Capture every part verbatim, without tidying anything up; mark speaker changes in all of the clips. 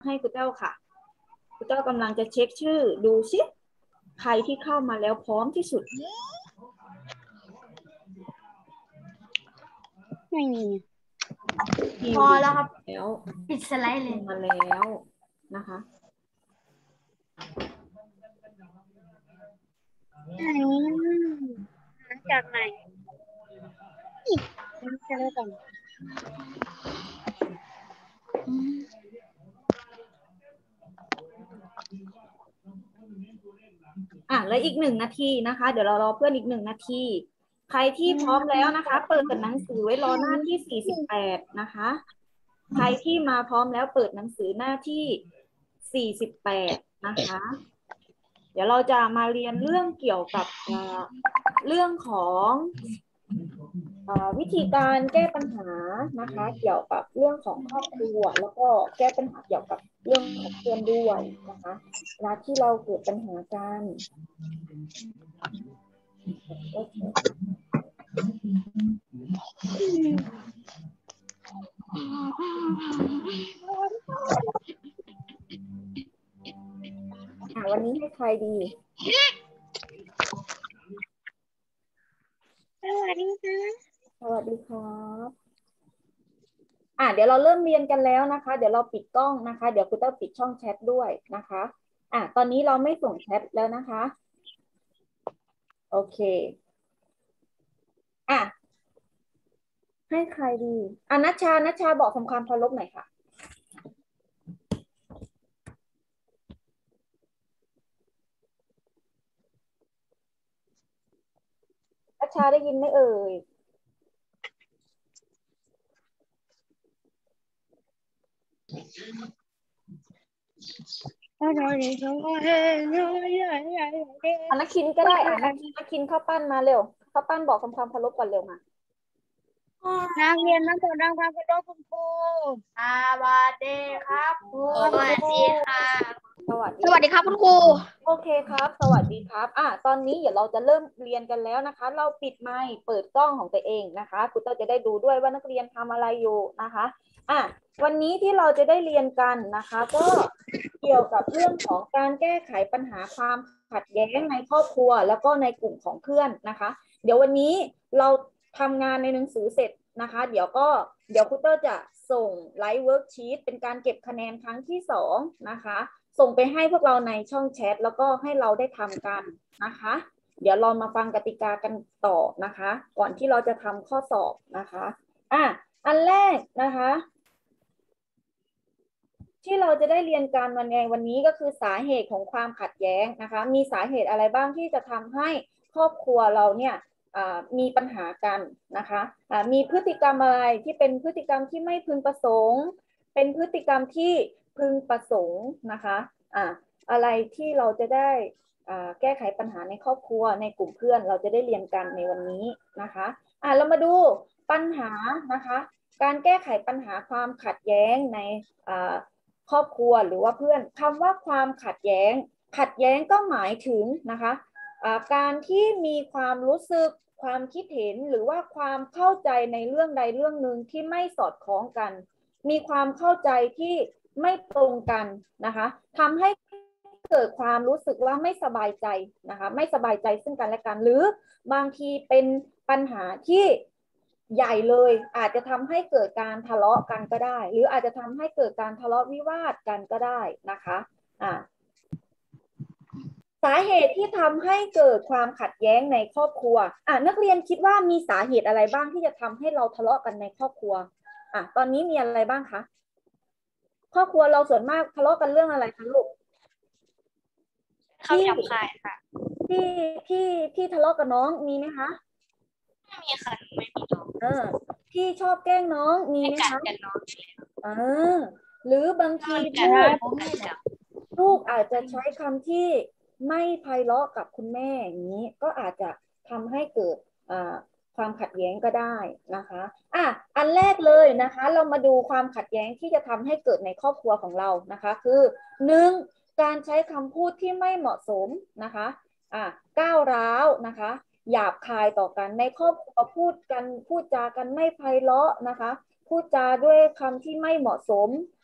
Speaker 1: ให้คุณเจ้าค่ะคุณเจ้ากำลังจะเช็คชื่อดูซิใครที่เข้ามาแล้วพร้อมที่สุด
Speaker 2: ไม่มี
Speaker 1: พอแล้วครับแล้ว
Speaker 2: ปิดสไลด์เลย
Speaker 1: มาแล้วนะคะ
Speaker 2: ไหนมาจากไหนนี่มันจะได้ก่อน
Speaker 1: อ่ะแล้วอีกหนึ่งนาทีนะคะเดี๋ยวเรารอเพื่อนอีกหนึ่งนาทีใครที่พร้อมแล้วนะคะเปิดหนังสือไว้รอหน้าที่สี่สิบแปดนะคะใครที่มาพร้อมแล้วเปิดหนังสือหน้าที่สี่สิบแปดนะคะเดี๋ยวเราจะมาเรียนเรื่องเกี่ยวกับเรื่องของวิธีการแก้ปัญหานะคะเกี่ยวกับเรื่องของครอบครัวแล้วก็แก้ปัญหาเกี่ยวกับเรื่องของเพื่อนด้วยนะคะเวลาที่เราเกิดปัญหากันโอเคอ่ะวันนี้ให้ใครดี
Speaker 2: สวัสดีค่ะ
Speaker 1: สวัสดีครับอ่ะเดี๋ยวเราเริ่มเรียนกันแล้วนะคะเดี๋ยวเราปิดกล้องนะคะเดี๋ยวคุณต้องปิดช่องแชทด้วยนะคะอ่ะตอนนี้เราไม่ส่งแชทแล้วนะคะโอเคอ่ะให้ใครดีอ่ะนัชชานัชชาบอกทำความเคารพหน่อยค่ะนัชชาได้ยินไหมเอ่ย
Speaker 2: สวัสดีค่ะ
Speaker 1: อ่ะนักคินก็ได้อ่ะนักคินนักคินเข้าปั้นมาเร็วเข้าปั้นบอกทำความเคารพก่อนเร็วมา
Speaker 2: นักเรียนนักเรียนนักเรียนนักคุณครูสวัสดีครับครูสวัสดีค่ะ
Speaker 1: สวัสดี
Speaker 2: สวัสดีครับคุณครู
Speaker 1: โอเคครับสวัสดีครับอ่ะตอนนี้เดี๋ยวเราจะเริ่มเรียนกันแล้วนะคะเราปิดไมค์เปิดกล้องของตัวเองนะคะคุณเต้าจะได้ดูด้วยว่านักเรียนทำอะไรอยู่นะคะอ่ะวันนี้ที่เราจะได้เรียนกันนะคะก็เกี่ยวกับเรื่องของการแก้ไขปัญหาความขัดแย้งในครอบครัวแล้วก็ในกลุ่มของเพื่อนนะคะเดี๋ยววันนี้เราทำงานในหนังสือเสร็จนะคะเดี๋ยวก็เดี๋ยวคุณเต้าจะส่งไลฟ์เวิร์กชีตเป็นการเก็บคะแนนครั้งที่สองนะคะส่งไปให้พวกเราในช่องแชทแล้วก็ให้เราได้ทำกันนะคะเดี๋ยวเรามาฟังกติกากันต่อนะคะก่อนที่เราจะทำข้อสอบนะคะอ่ะอันแรกนะคะที่เราจะได้เรียนการวันนี้วันนี้ก็คือสาเหตุของความขัดแย้งนะคะมีสาเหตุอะไรบ้างที่จะทำให้ครอบครัวเราเนี่ยมีปัญหากันนะคะมีพฤติกรรมอะไรที่เป็นพฤติกรรมที่ไม่พึงประสงค์เป็นพฤติกรรมที่พึงประสงค์นะคะอ่าอะไรที่เราจะได้แก้ไขปัญหาในครอบครัวในกลุ่มเพื่อนเราจะได้เรียนกันในวันนี้นะคะอ่าเรามาดูปัญหานะคะการแก้ไขปัญหาความขัดแย้งในครอบครัวหรือว่าเพื่อนคำว่าความขัดแย้งขัดแย้งก็หมายถึงนะคะการที่มีความรู้สึกความคิดเห็นหรือว่าความเข้าใจในเรื่องใดเรื่องหนึ่งที่ไม่สอดคล้องกันมีความเข้าใจที่ไม่ตรงกันนะคะทำให้เกิดความรู้สึกว่าไม่สบายใจนะคะไม่สบายใจซึ่งกันและกันหรือบางทีเป็นปัญหาที่ใหญ่เลยอาจจะทำให้เกิดการทะเลาะกันก็ได้หรืออาจจะทำให้เกิดการทะเลาะวิวาทกันก็ได้นะคะอ่าสาเหตุที่ทำให้เกิดความขัดแย้งในครอบครัวอ่ะนักเรียนคิดว่ามีสาเหตุอะไรบ้างที่จะทำให้เราทะเลาะกันในครอบครัวอ่ะตอนนี้มีอะไรบ้างคะครอบครัวเราส่วนมากทะเลาะกันเรื่องอะไรคะลูก
Speaker 2: คำหยาบคายค่ะ
Speaker 1: ที่ที่ที่ทะเลาะกับน้องมีไหมคะ
Speaker 2: ไม่มีค่ะไม่มีน้อง
Speaker 1: เออที่ชอบแกล้งน้องมีไหมคะ
Speaker 2: กันน้อง
Speaker 1: เออหรือบางทีลูกลูกอาจจะใช้คำที่ไม่ไพเราะกับคุณแม่อย่างนี้ก็อาจจะทำให้เกิดความขัดแย้งก็ได้นะคะอ่ะอันแรกเลยนะคะเรามาดูความขัดแย้งที่จะทำให้เกิดในครอบครัวของเรานะคะคือหนึ่งการใช้คำพูดที่ไม่เหมาะสมนะคะอ่ะก้าวร้าวนะคะหยาบคายต่อกันในครอบครัวพูดกันพูดจากันไม่ไพเราะนะคะพูดจาด้วยคำที่ไม่เหมาะสม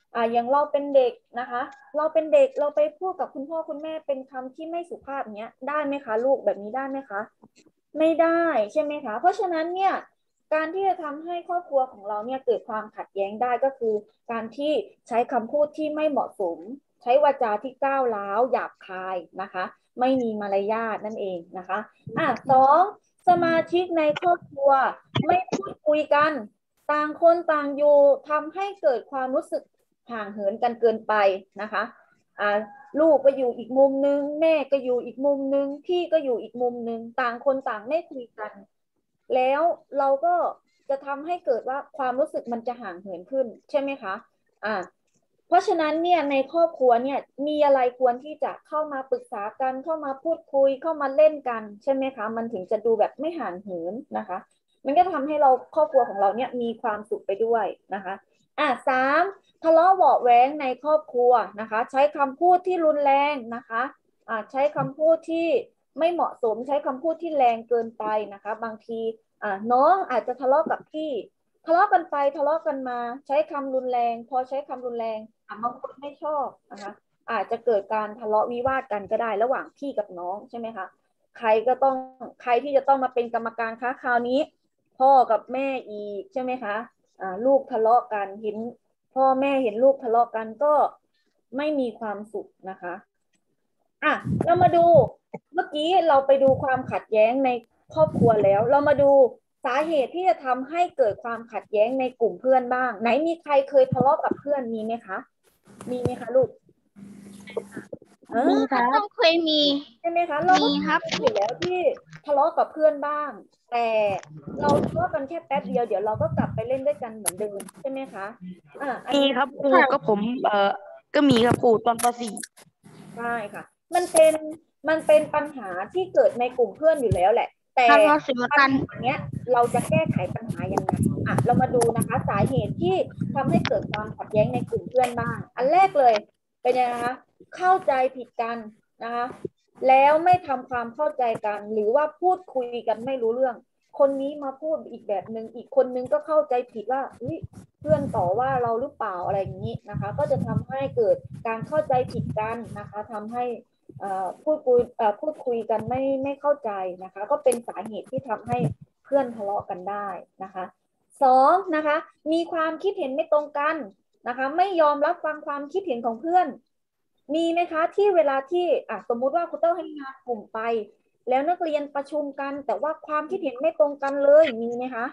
Speaker 1: อ่าอย่างเราเป็นเด็กนะคะเราเป็นเด็กเราไปพูดกับคุณพ่อคุณแม่เป็นคำที่ไม่สุภาพเนี้ยได้ไหมคะลูกแบบนี้ได้ไหมคะไม่ได้ใช่ไหมคะเพราะฉะนั้นเนี่ยการที่จะทำให้ครอบครัวของเราเนี่ยเกิดความขัดแย้งได้ก็คือการที่ใช้คำพูดที่ไม่เหมาะสมใช้วาจาที่ก้าวร้าวหยาบคายนะคะไม่มีมารยาทนั่นเองนะคะอ่ะสองสมาชิกในครอบครัวไม่พูดคุยกันต่างคนต่างอยู่ทำให้เกิดความรู้สึกห่างเหินกันเกินไปนะคะอ่าลูกก็อยู่อีกมุมนึงแม่ก็อยู่อีกมุมนึงพี่ก็อยู่อีกมุมนึงต่างคนต่างไม่คุยกันแล้วเราก็จะทำให้เกิดว่าความรู้สึกมันจะห่างเหินขึ้นใช่ไหมคะอ่าเพราะฉะนั้นเนี่ยในครอบครัวเนี่ยมีอะไรควรที่จะเข้ามาปรึกษากันเข้ามาพูดคุยเข้ามาเล่นกันใช่ไหมคะมันถึงจะดูแบบไม่ห่างเหินนะคะมันก็ทำให้เราครอบครัวของเราเนี่ยมีความสุขไปด้วยนะคะอ่ะสามทะเลาะเบาะแว้งในครอบครัวนะคะใช้คำพูดที่รุนแรงนะคะอ่าใช้คำพูดที่ไม่เหมาะสมใช้คำพูดที่แรงเกินไปนะคะบางทีอ่าน้องอาจจะทะเลาะกับพี่ทะเลาะกันไปทะเลาะกันมาใช้คำรุนแรงพอใช้คำรุนแรงอ่ะบางคนไม่ชอบนะคะอาจจะเกิดการทะเลาะวิวาทกันก็ได้ระหว่างพี่กับน้องใช่ไหมคะใครก็ต้องใครที่จะต้องมาเป็นกรรมการคะคราวนี้พ่อกับแม่อีกใช่ไหมคะอ่าลูกทะเลาะกันเห็นพ่อแม่เห็นลูกทะเลาะกันก็ไม่มีความสุขนะคะอ่ะเรามาดูเมื่อกี้เราไปดูความขัดแย้งในครอบครัวแล้วเรามาดูสาเหตุที่จะทำให้เกิดความขัดแย้งในกลุ่มเพื่อนบ้างไหนมีใครเคยทะเลาะกับเพื่อนมีไหมคะมีไหมคะลูกเออ
Speaker 2: มีครับต้องเคยมี
Speaker 1: ใช่ไหมคะเราก็
Speaker 2: มีครับ
Speaker 1: มีอยู่แล้วที่ทะเลาะกับเพื่อนบ้าง แต่เราทะเลาะกันแค่แป๊บเดียวเดี๋ยวเราก็กลับไปเล่นด้วยกันเหมือนเดิมใช่ไหมคะอ่าอัน
Speaker 3: มี
Speaker 1: นี้
Speaker 3: ครับครูก็ผมเอ่อก็มีครับครูตอนป .สี่
Speaker 1: ใช่ค่ะมันเป็นมันเป็นปัญหาที่เกิดในกลุ่มเพื่อนอยู่แล้วแหละ แต่
Speaker 2: ทำมาสิบ
Speaker 1: ปัญ
Speaker 2: กัน
Speaker 1: หาเนี้ยเราจะแก้ไขปัญหายังไงอ่ะเรามาดูนะคะสาเหตุที่ทำให้เกิดความขัดแย้งในกลุ่มเพื่อนบ้างอันแรกเลยเป็นยังไงคะเข้าใจผิดกันนะคะแล้วไม่ทำความเข้าใจกันหรือว่าพูดคุยกันไม่รู้เรื่องคนนี้มาพูดอีกแบบหนึ่งอีกคนนึงก็เข้าใจผิดว่าเพื่อนต่อว่าเราหรือเปล่าอะไรอย่างนี้นะคะก็จะทำให้เกิดการเข้าใจผิดกันนะคะทำให้พูดคุยพูดคุยกันไม่ไม่เข้าใจนะคะก็เป็นสาเหตุที่ทำให้เพื่อนทะเลาะกันได้นะคะสองนะคะมีความคิดเห็นไม่ตรงกันนะคะไม่ยอมรับฟังความคิดเห็นของเพื่อนมีไหมคะที่เวลาที่อ่ะสมมุติว่าคุณต้องให้งานกลุ่มไปแล้วนักเรียนประชุมกันแต่ว่าความคิดเห็นไม่ตรงกันเลยมีไหมคะ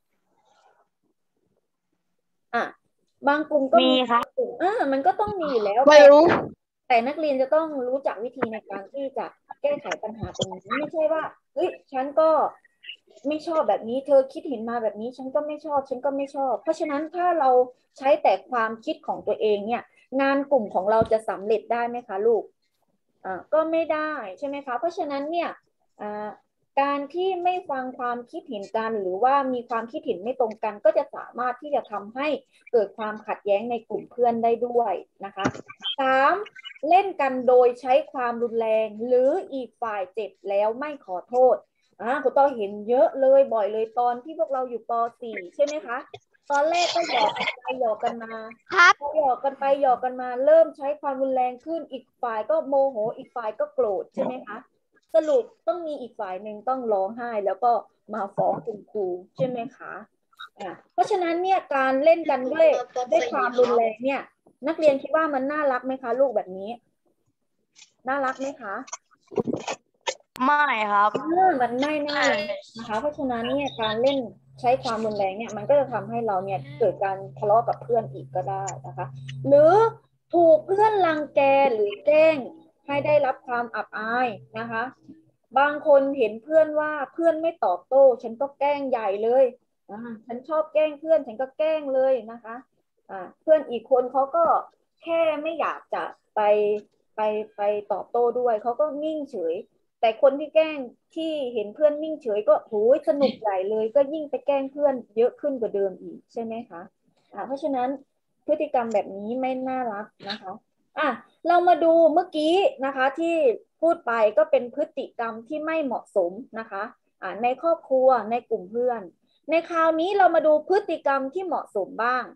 Speaker 1: อ่ะบางกลุ่มก็มีครับอ่ามันก็ต้องมีอยู่แล้วไม่รู้แต่นักเรียนจะต้องรู้จักวิธีในการที่จะแก้ไขปัญหาตรงนี้ไม่ใช่ว่าเฮ้ยฉันก็ไม่ชอบแบบนี้เธอคิดเห็นมาแบบนี้ฉันก็ไม่ชอบฉันก็ไม่ชอบเพราะฉะนั้นถ้าเราใช้แต่ความคิดของตัวเองเนี่ยงานกลุ่มของเราจะสำเร็จได้ไหมคะลูกอ่าก็ไม่ได้ใช่ไหมคะเพราะฉะนั้นเนี่ยอ่าการที่ไม่ฟังความคิดเห็นกันหรือว่ามีความคิดเห็นไม่ตรงกันก็จะสามารถที่จะทำให้เกิดความขัดแย้งในกลุ่มเพื่อนได้ด้วยนะคะสามเล่นกันโดยใช้ความรุนแรงหรืออีกฝ่ายเจ็บแล้วไม่ขอโทษอ่าคุณต้อเห็นเยอะเลยบ่อยเลยตอนที่พวกเราอยู่ป .สี่ ใช่ไหมคะตอนแรกก็หยอกกันไปหยอกกันมา
Speaker 2: ครับ
Speaker 1: พอหยอกกันไปหยอกกันมาเริ่มใช้ความรุนแรงขึ้นอีกฝ่ายก็โมโหอีกฝ่ายก็โกรธใช่ไหมคะสรุปต้องมีอีกฝ่ายหนึ่งต้องร้องไห้แล้วก็มาฟ้องคุณครูใช่ไหมคะอ่าเพราะฉะนั้นเนี่ยการเล่นกันด้วยด้วยความรุนแรงเนี่ยนักเรียนคิดว่ามันน่ารักไหมคะลูกแบบนี้น่ารักไหมคะ
Speaker 3: ไม่ครับ
Speaker 1: เออมันไม่น่ารักนะคะเพราะฉะนั้นเนี่ยการเล่นใช้ความรุนแรงเนี่ยมันก็จะทำให้เราเนี่ยเกิดการทะเลาะกับเพื่อนอีกก็ได้นะคะหรือถูกเพื่อนรังแกหรือแกล้งให้ได้รับความอับอายนะคะบางคนเห็นเพื่อนว่าเพื่อนไม่ตอบโต้ฉันก็แกล้งใหญ่เลยอ่าฉันชอบแกล้งเพื่อนฉันก็แกล้งเลยนะคะอ่าเพื่อนอีกคนเขาก็แค่ไม่อยากจะไปไปไปตอบโต้ด้วยเขาก็นิ่งเฉย แต่คนที่แกล้งที่เห็นเพื่อนนิ่งเฉยก็โหยสนุกใหญ่เลยก็ยิ่งไปแกล้งเพื่อนเยอะขึ้นกว่าเดิมอีกใช่ไหมคะอ่าเพราะฉะนั้นพฤติกรรมแบบนี้ไม่น่ารักนะคะอ่ะเรามาดูเมื่อกี้นะคะที่พูดไปก็เป็นพฤติกรรมที่ไม่เหมาะสมนะคะอ่าในครอบครัวในกลุ่มเพื่อนในคราวนี้เรามาดูพฤติกรรมที่เหมาะสมบ้าง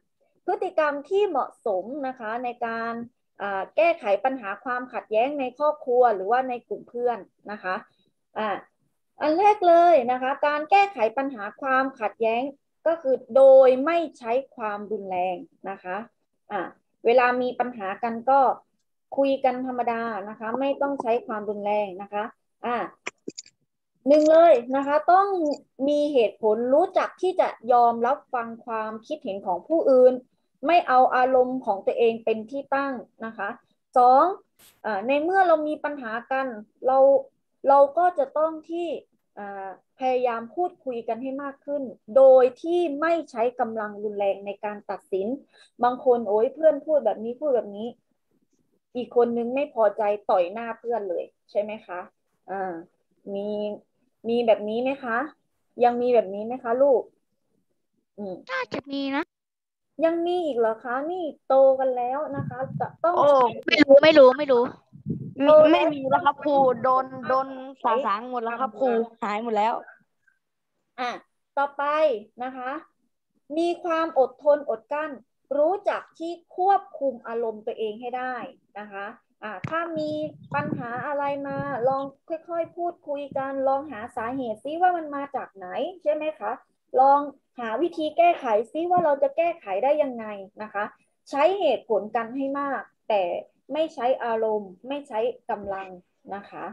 Speaker 1: พฤติกรรมที่เหมาะสมนะคะในการแก้ไขปัญหาความขัดแย้งในครอบครัวหรือว่าในกลุ่มเพื่อนนะคะอ่าอันแรกเลยนะคะการแก้ไขปัญหาความขัดแย้งก็คือโดยไม่ใช้ความรุนแรงนะคะอ่าเวลามีปัญหากันก็คุยกันธรรมดานะคะไม่ต้องใช้ความรุนแรงนะคะอ่าหนึ่งเลยนะคะต้องมีเหตุผลรู้จักที่จะยอมรับฟังความคิดเห็นของผู้อื่นไม่เอาอารมณ์ของตัวเองเป็นที่ตั้งนะคะสองในเมื่อเรามีปัญหากันเราเราก็จะต้องที่พยายามพูดคุยกันให้มากขึ้นโดยที่ไม่ใช้กำลังรุนแรงในการตัดสินบางคนโอ้ยเพื่อนพูดแบบนี้พูดแบบนี้อีกคนนึงไม่พอใจต่อยหน้าเพื่อนเลยใช่ไหมคะอ่ามีมีแบบนี้ไหมคะยังมีแบบนี้ไหมคะลูกอืม
Speaker 2: น่าจะมีนะ
Speaker 1: ยังมีอีกเหรอคะนี่โตกันแล้วนะคะจะต้อง
Speaker 3: โอ้
Speaker 2: ไม่รู้ไม่รู้ไม่รู้
Speaker 3: มีไม่มีแล้วครับครูโดนโดนสาสางหมดแล้วครับครูหายหมดแล้ว
Speaker 1: อ่ะต่อไปนะคะมีความอดทนอดกลั้นรู้จักที่ควบคุมอารมณ์ตัวเองให้ได้นะคะอ่ะถ้ามีปัญหาอะไรมาลองค่อยๆพูดคุยกันลองหาสาเหตุซิว่ามันมาจากไหนใช่ไหมคะลองหาวิธีแก้ไขซิว่าเราจะแก้ไขได้ยังไงนะคะใช้เหตุผลกันให้มากแต่ไม่ใช้อารมณ์ไม่ใช้กำลังนะคะ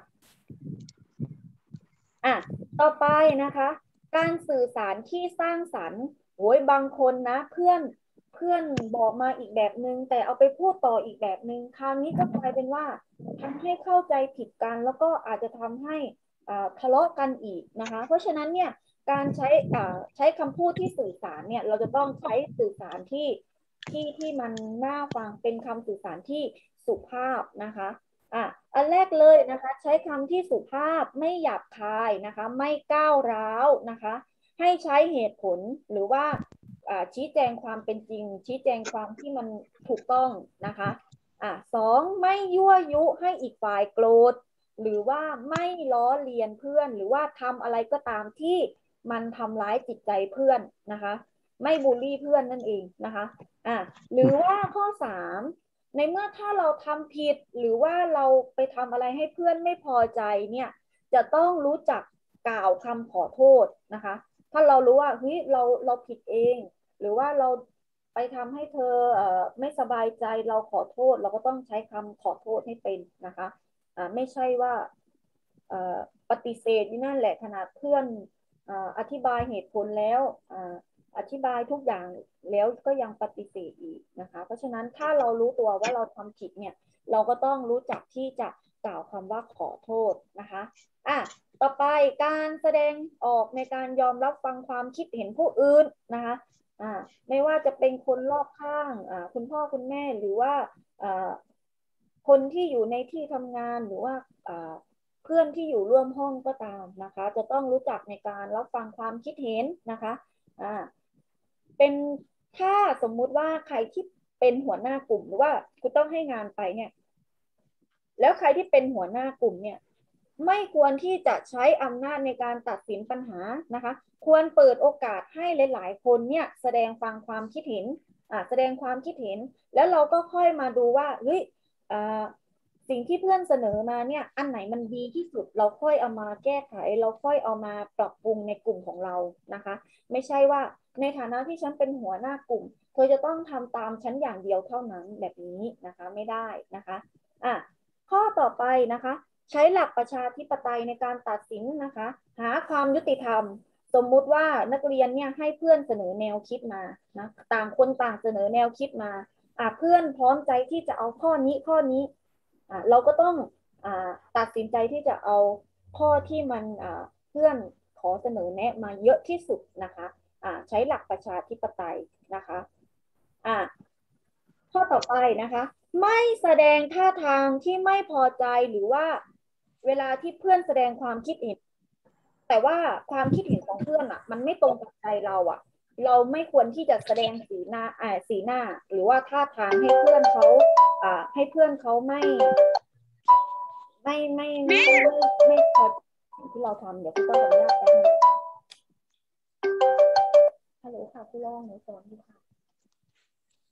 Speaker 1: อ่ะต่อไปนะคะการสื่อสารที่สร้างสรรค์โอ้ยบางคนนะเพื่อนเพื่อนบอกมาอีกแบบนึงแต่เอาไปพูดต่ออีกแบบนึงคราวนี้ก็กลายเป็นว่าทำให้เข้าใจผิดกันแล้วก็อาจจะทำให้ทะเลาะกันอีกนะคะเพราะฉะนั้นเนี่ยการใช้ใช้คำพูดที่สื่อสารเนี่ยเราจะต้องใช้สื่อสารที่ที่ที่มันน่าฟังเป็นคำสื่อสารที่สุภาพนะคะอ่ะอันแรกเลยนะคะใช้คำที่สุภาพไม่หยาบคายนะคะไม่ก้าวร้าวนะคะให้ใช้เหตุผลหรือว่าชี้แจงความเป็นจริงชี้แจงความที่มันถูกต้องนะคะอ่ะสองไม่ยั่วยุให้อีกฝ่ายโกรธหรือว่าไม่ล้อเลียนเพื่อนหรือว่าทำอะไรก็ตามที่มันทำร้ายจิตใจเพื่อนนะคะไม่บูลลี่เพื่อนนั่นเองนะคะอ่ะหรือว่าข้อสามในเมื่อถ้าเราทำผิดหรือว่าเราไปทำอะไรให้เพื่อนไม่พอใจเนี่ยจะต้องรู้จักกล่าวคำขอโทษนะคะถ้าเรารู้ว่าเฮ้ยเราเราผิดเองหรือว่าเราไปทำให้เธอเอ่อไม่สบายใจเราขอโทษเราก็ต้องใช้คำขอโทษให้เป็นนะคะอ่าไม่ใช่ว่าเอ่อปฏิเสธนี่นั่นแหละขนาดเพื่อนอ่าอธิบายเหตุผลแล้วอ่าอธิบายทุกอย่างแล้วก็ยังปฏิเสธอีกนะคะเพราะฉะนั้นถ้าเรารู้ตัวว่าเราทำผิดเนี่ยเราก็ต้องรู้จักที่จะกล่าวคำว่าขอโทษนะคะอ่ะต่อไปการแสดงออกในการยอมรับฟังความคิดเห็นผู้อื่นนะคะอ่าไม่ว่าจะเป็นคนรอบข้างอ่าคุณพ่อคุณแม่หรือว่าอ่าคนที่อยู่ในที่ทำงานหรือว่าอ่าเพื่อนที่อยู่ร่วมห้องก็ตามนะคะจะต้องรู้จักในการรับฟังความคิดเห็นนะคะอ่าเป็นถ้าสมมุติว่าใครที่เป็นหัวหน้ากลุ่มหรือว่าคุณต้องให้งานไปเนี่ยแล้วใครที่เป็นหัวหน้ากลุ่มเนี่ยไม่ควรที่จะใช้อำนาจในการตัดสินปัญหานะคะควรเปิดโอกาสให้หลายๆคนเนี่ยแสดงฟังความคิดเห็นอ่าแสดงความคิดเห็นแล้วเราก็ค่อยมาดูว่าเฮ้ยอ่าสิ่งที่เพื่อนเสนอมาเนี่ยอันไหนมันดีที่สุดเราค่อยเอามาแก้ไขเราค่อยเอามาปรับปรุงในกลุ่มของเรานะคะไม่ใช่ว่าในฐานะที่ฉันเป็นหัวหน้ากลุ่มเธอจะต้องทำตามฉันอย่างเดียวเท่านั้นแบบนี้นะคะไม่ได้นะคะอ่ะข้อต่อไปนะคะใช้หลักประชาธิปไตยในการตัดสินนะคะหาความยุติธรรมสมมุติว่านักเรียนเนี่ยให้เพื่อนเสนอแนวคิดมานะต่างคนต่างเสนอแนวคิดมาอ่ะเพื่อนพร้อมใจที่จะเอาข้อนี้ข้อนี้อ่ะเราก็ต้องอ่าตัดสินใจที่จะเอาข้อที่มันอ่าเพื่อนขอเสนอแนะมาเยอะที่สุดนะคะอ่าใช้หลักประชาธิปไตยนะคะอ่าข้อต่อไปนะคะไม่แสดงท่าทางที่ไม่พอใจหรือว่าเวลาที่เพื่อนแสดงความคิดเห็นแต่ว่าความคิดเห็นของเพื่อนอ่ะมันไม่ตรงกับใจเราอ่ะเราไม่ควรที่จะแสดงสีหน้าอ่าสีหน้าหรือว่าท่าทางให้เพื่อนเขาอ่าให้เพื่อนเขาไม่ไม่ไม่ไม่ไม่ไม่พอสิ่งที่เราทำเดี๋ยวพี่ต้องขออนุญาตแป๊บนึงฮัลโหลค่ะพี่รองหนูสอนดีค่ะ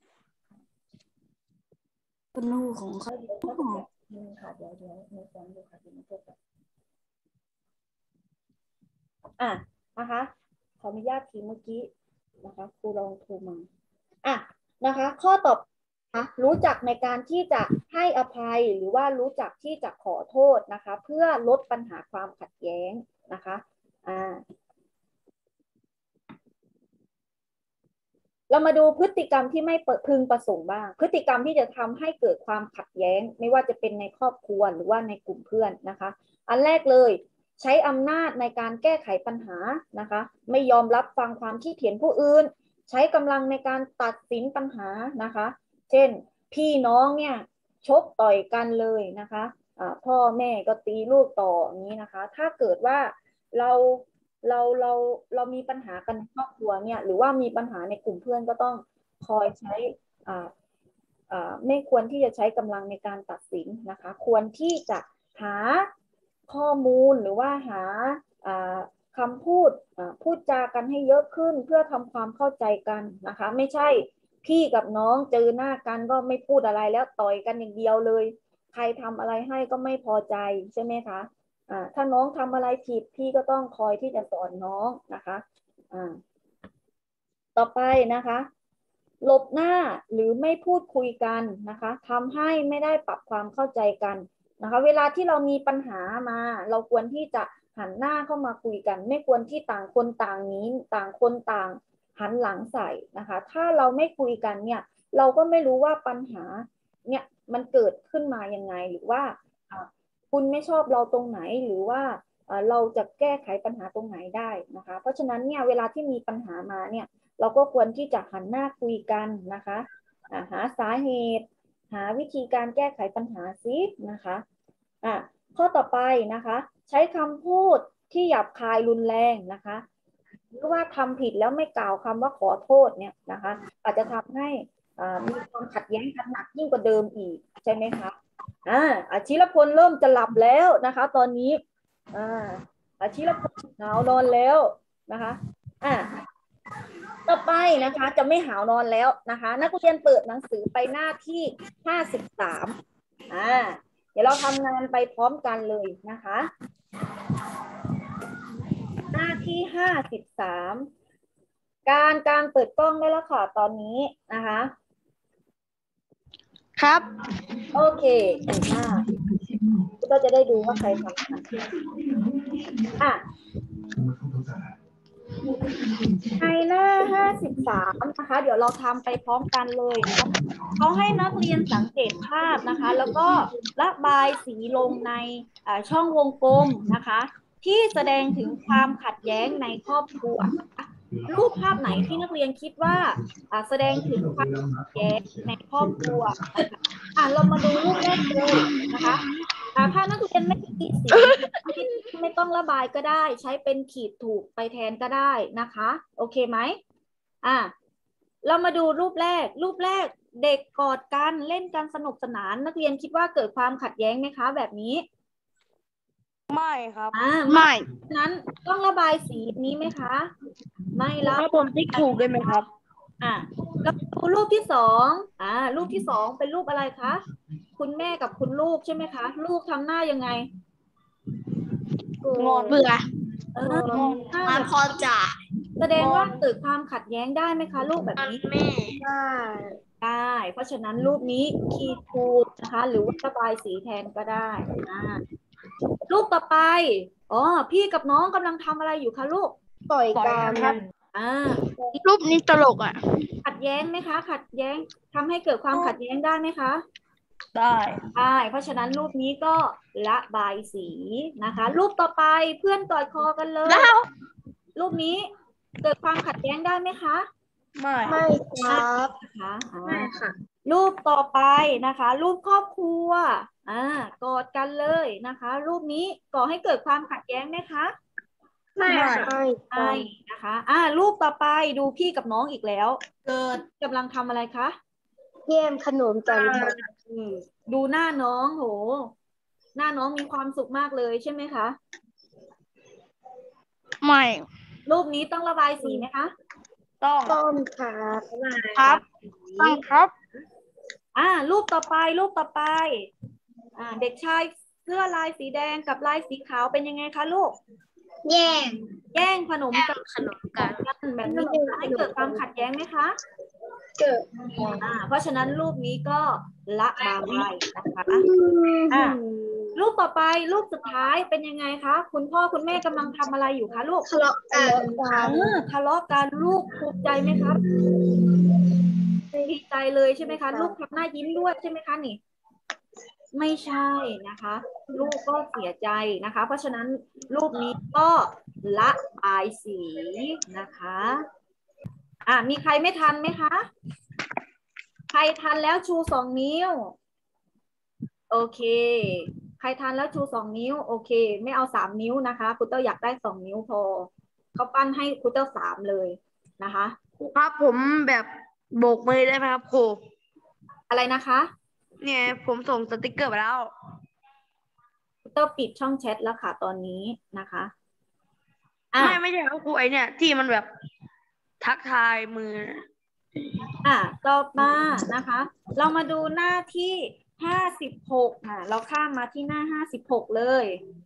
Speaker 3: เป็นลูกของเขา
Speaker 1: เดี๋ยวเขาจะบอกนึงค่ะเดี๋ยวเดี๋ยวในฟังดูค่ะเดี๋ยวมาเจอกันอ่ะนะคะขออนุญาตทีเมื่อกี้นะคะครูลองโทรมาอ่ะนะคะ ข้อตอบนะรู้จักในการที่จะให้อภัยหรือว่ารู้จักที่จะขอโทษนะคะ เพื่อลดปัญหาความขัดแย้งนะคะอ่าเรามาดูพฤติกรรมที่ไม่พึงประสงค์บ้างพฤติกรรมที่จะทำให้เกิดความขัดแย้งไม่ว่าจะเป็นในครอบครัวหรือว่าในกลุ่มเพื่อนนะคะอันแรกเลยใช้อำนาจในการแก้ไขปัญหานะคะไม่ยอมรับฟังความคิดเห็นผู้อื่นใช้กำลังในการตัดสินปัญหานะคะเช่นพี่น้องเนี่ยชกต่อยกันเลยนะคะะพ่อแม่ก็ตีลูกต่ออย่างนี้นะคะถ้าเกิดว่าเราเราเราเรามีปัญหากันในครอบครัวเนี่ยหรือว่ามีปัญหาในกลุ่มเพื่อนก็ต้องคอยใช้อ่าอ่าไม่ควรที่จะใช้กำลังในการตัดสินนะคะควรที่จะหาข้อมูลหรือว่าหาคำพูดพูดจากันให้เยอะขึ้นเพื่อทำความเข้าใจกันนะคะไม่ใช่พี่กับน้องเจอหน้ากันก็ไม่พูดอะไรแล้วต่อยกันอย่างเดียวเลยใครทำอะไรให้ก็ไม่พอใจใช่ไหมคะอ่าถ้าน้องทำอะไรผิดพี่ก็ต้องคอยที่จะสอนน้องนะคะอ่าต่อไปนะคะหลบหน้าหรือไม่พูดคุยกันนะคะทำให้ไม่ได้ปรับความเข้าใจกันนะคะเวลาที่เรามีปัญหามาเราควรที่จะหันหน้าเข้ามาคุยกันไม่ควรที่ต่างคนต่างหนีต่างคนต่างหันหลังใส่นะคะถ้าเราไม่คุยกันเนี่ยเราก็ไม่รู้ว่าปัญหาเนี่ยมันเกิดขึ้นมายังไงหรือว่าคุณไม่ชอบเราตรงไหนหรือว่าเราจะแก้ไขปัญหาตรงไหนได้นะคะเพราะฉะนั้นเนี่ยเวลาที่มีปัญหามาเนี่ยเราก็ควรที่จะหันหน้าคุยกันนะคะหาสาเหตุหาวิธีการแก้ไขปัญหาซินะคะอ่ะข้อต่อไปนะคะใช้คำพูดที่หยาบคายรุนแรงนะคะหรือว่าทำผิดแล้วไม่กล่าวคำว่าขอโทษเนี่ยนะคะอาจจะทำให้มีความขัดแย้งกันหนักยิ่งกว่าเดิมอีกใช่ไหมคะอ่าอาชิรพลเริ่มจะหลับแล้วนะคะตอนนี้อ่าอาชิรพลหาวนอนแล้วนะคะอ่าต่อไปนะคะจะไม่หาวนอนแล้วนะคะนักเรียนเปิดหนังสือไปหน้าที่ห้าสิบสามอ่าเดี๋ยวเราทำงานไปพร้อมกันเลยนะคะหน้าที่ห้าสิบสามการการเปิดกล้องได้แล้วค่ะตอนนี้นะคะ
Speaker 3: ครับ
Speaker 1: โอเคเก่งมากก็จะได้ดูว่าใครทำกันอ่ะในหน้าห้าสิบสามนะคะเดี๋ยวเราทำไปพร้อมกันเลยนะเขาให้นักเรียนสังเกตภาพนะคะแล้วก็ระบายสีลงในช่องวงกลมนะคะที่แสดงถึงความขัดแย้งในครอบครัวรูปภาพไหนที่นักเรียนคิดว่าแสดงถึงความขัดแย้งในครอบครัวอ่ะเรามาดูรูปแรกเลยนะคะถ้านักเรียนไม่มีสีไม่ต้องระบายก็ได้ใช้เป็นขีดถูกไปแทนก็ได้นะคะโอเคไหมอ่ะเรามาดูรูปแรกรูปแรกเด็กกอดกันเล่นกันสนุกสนานนักเรียนคิดว่าเกิดความขัดแย้งไหมคะแบบนี้
Speaker 3: ไม่ครับ
Speaker 1: อ่าไม่นั้นต้องระบายสีนี้ไหมคะไม่แล้ว
Speaker 3: ผมติ๊กถูกได้ไหมครับ
Speaker 1: อ่ะแล้วดูรูปที่สองอ่ารูปที่สองเป็นรูปอะไรคะคุณแม่กับคุณลูกใช่ไหมคะลูกทำหน้ายังไง
Speaker 3: งอนเบื่อ
Speaker 1: เออ
Speaker 2: พอจะ
Speaker 1: แสดงว่าเกิดความขัดแย้งได้ไหมคะรูปแบบนี้
Speaker 2: แม่
Speaker 1: ได้ได้เพราะฉะนั้นรูปนี้ขีดถูกนะคะหรือว่าระบายสีแทนก็ได้อ่ารูปต่อไปอ๋อพี่กับน้องกำลังทำอะไรอยู่คะลูก
Speaker 3: ต่อยกันครับ
Speaker 1: อ่า
Speaker 3: รูปนี้ตลกอ่ะ
Speaker 1: ขัดแย้งไหมคะขัดแย้งทำให้เกิดความขัดแย้งได้ไหมคะ
Speaker 3: ได้
Speaker 1: ได้เพราะฉะนั้นรูปนี้ก็ระบายสีนะคะรูปต่อไปเพื่อนกอดคอกันเลยรูปนี้เกิดความขัดแย้งได้ไหมคะ
Speaker 3: ไม่ไม่
Speaker 1: ครับนะคะไม่ค่ะรูปต่อไปนะคะรูปครอบครัวอ่ากอดกันเลยนะคะรูปนี้ก่อให้เกิดความขัดแย้งไหมคะ
Speaker 3: ไม่ค่ะ
Speaker 1: ไม่นะคะอ่ารูปต่อไปดูพี่กับน้องอีกแล้วเกิดกำลังทำอะไรคะ
Speaker 3: แย่งขนมกัน
Speaker 1: ดูหน้าน้องโหหน้าน้องมีความสุขมากเลยใช่ไหมคะ
Speaker 3: ไม่
Speaker 1: รูปนี้ต้องระบายสีไหมคะ
Speaker 3: ต้อง
Speaker 1: ต้องครับ
Speaker 3: ครับต้องครับ
Speaker 1: อ่ารูปต่อไปรูปต่อไปอ่าเด็กชายเสื้อลายสีแดงกับลายสีขาวเป็นยังไงคะลูก
Speaker 2: แย่ง
Speaker 1: แย่งขนม
Speaker 2: แย่ง
Speaker 1: กับ
Speaker 2: ขนมกัน
Speaker 1: แบบนี้ทำให้เกิดความขัดแย้งไหมคะ
Speaker 2: เกิด
Speaker 1: อ่าเพราะฉะนั้นรูปนี้ก็ละบายนะคะอ่ารูปต่อไปรูปสุดท้ายเป็นยังไงคะคุณพ่อคุณแม่กำลังทำอะไรอยู่คะลูก
Speaker 2: ทะเลาะกัน
Speaker 1: เออทะเลาะกันลูกภูมิใจไหมครับดีใจเลยใช่ไหมคะลูกทำหน้ายิ้มด้วยใช่ไหมคะนี่ ไม่ใช่นะคะ ลูกก็เสียใจนะคะ เพราะฉะนั้นรูปนี้ก็ละบายสีนะคะอ่ามีใครไม่ทันไหมคะใครทันแล้วชูสองนิ้วโอเคใครทันแล้วชูสองนิ้วโอเคไม่เอาสามนิ้วนะคะครูเต้าอยากได้สองนิ้วพอเขาปั้นให้ครูเต้าสามเลยนะคะ
Speaker 3: ครับผมแบบโบกมือได้ไหมครับครู
Speaker 1: อะไรนะคะ
Speaker 3: เนี่ยผมส่งสติกเกอร์ไปแล้ว
Speaker 1: ครูเต้าปิดช่องแชทแล้วค่ะตอนนี้นะคะอ่ะ
Speaker 3: ไม่ไม่ใช่ครับครูไอเนี่ยที่มันแบบทักทายมือ
Speaker 1: อ่ะต่อมานะคะ เรามาดูหน้าที่ห้าสิบหกอ่ะเราข้ามมาที่หน้าห้าสิบหกเลย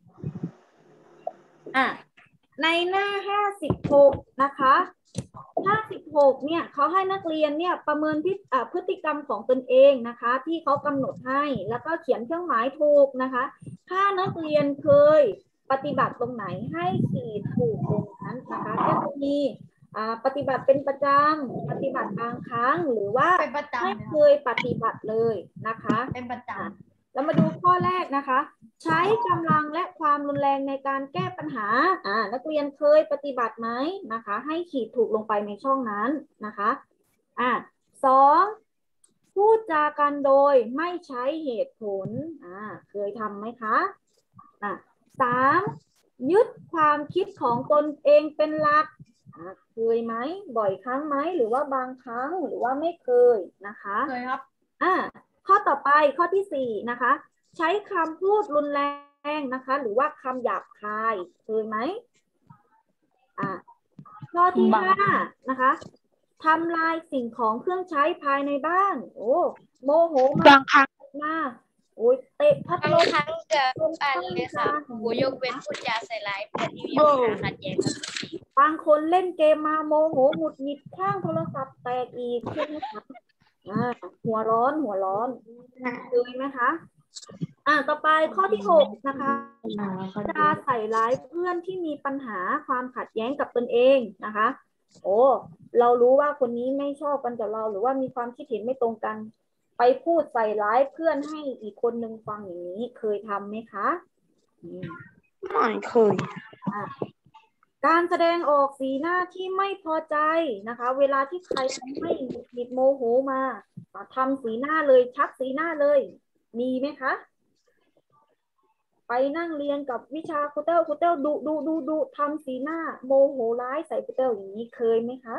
Speaker 1: อ่ะในหน้าห้าสิบหกนะคะห้าสิบหกเนี่ยเขาให้นักเรียนเนี่ยประเมินพิอ่ะพฤติกรรมของตนเองนะคะ ที่เขากำหนดให้แล้วก็เขียนเครื่องหมายถูกนะคะ ถ้านักเรียนเคยปฏิบัติตรงไหนให้ขีดถูกตรงนั้นนะคะก็จะมีอ่าปฏิบัติเป็นประจำปฏิบัติบางครั้งหรือว่า
Speaker 2: เป็นประจำ
Speaker 1: ไม่เคยปฏิบัติเลยนะคะ
Speaker 2: เป็นประจ
Speaker 1: เรามาดูข้อแรกนะคะ ใช้กำลังและความรุนแรงในการแก้ปัญหาอ่านักเรียนเคยปฏิบัติไหมนะคะ ให้ขีดถูกลงไปในช่องนั้นนะคะอ่าสองพูดจากันโดยไม่ใช้เหตุผลอ่าเคยทำไหมคะอ่าสามยึดความคิดของตนเองเป็นหลักอ่าเคยไหมบ่อยครั้งไหมหรือว่าบางครั้งหรือว่าไม่เคยนะคะ
Speaker 2: ำเคยครับ
Speaker 1: อ่าข้อต่อไปข้อที่สี่นะคะ ใช้คำพูดรุนแรงนะคะ หรือว่าคำหยาบคายเคยไหมอ่าข้อที่ห้านะคะทำลายสิ่งของเครื่องใช้ภายในบ้านโอ้โมโหมาก
Speaker 3: บางครั้ง
Speaker 1: มากโอ้ยเตะพัด
Speaker 2: บาง
Speaker 1: ลม
Speaker 2: ครั้งเกิดอันเลยค่ะครูยกเว้นพูดจาใส่ร้ายเพื่อนที่มีปัญหาขัดแย้งกัน
Speaker 1: บางคนเล่นเกมมาโมโหหงุดหงิดข้างโทรศัพท์แตกอีกใช่ไหมคะอ่าหัวร้อนหัวร้อนเคยไหมคะอ่าต่อไปข้อที่หกนะคะจะใส่ร้ายเพื่อนที่มีปัญหาความขัดแย้งกับตนเองนะคะ โอ้เรารู้ว่าคนนี้ไม่ชอบกันกับเราหรือว่ามีความคิดเห็นไม่ตรงกัน ไปพูดใส่ร้ายเพื่อนให้อีกคนนึงฟังอย่างนี้เคยทำไหมคะอืม
Speaker 3: ไม่เคย
Speaker 1: การแสดงออกสีหน้าที่ไม่พอใจนะคะ เวลาที่ใครทำให้หงุดหงิดโมโหมาทำสีหน้าเลยชักสีหน้าเลย มีไหมคะ ไปนั่งเรียนกับวิชาครูเต้าครูเต้าดูดูดูดูทำสีหน้าโมโหร้ายใส่ครูเต้าอย่างนี้เคยไหมคะ